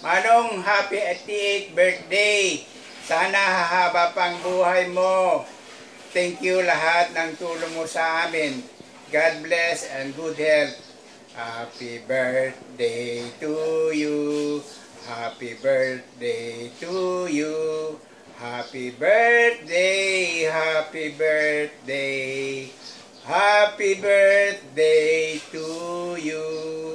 Manong, happy 88th birthday. Sana hahaba pang buhay mo. Thank you lahat ng tulong mo sa amin. God bless and good health. Happy birthday to you. Happy birthday to you. Happy birthday, happy birthday. Happy birthday to you.